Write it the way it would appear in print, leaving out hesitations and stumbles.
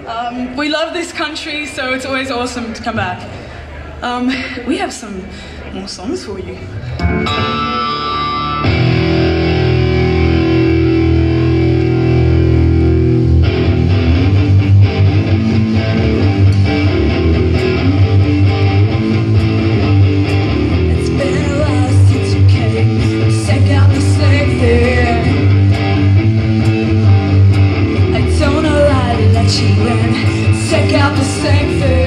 We love this country, so it's always awesome to come back. We have some more songs for you. It's been a while since you came to check out the same thing. I don't know why to let you in. Check out the same thing.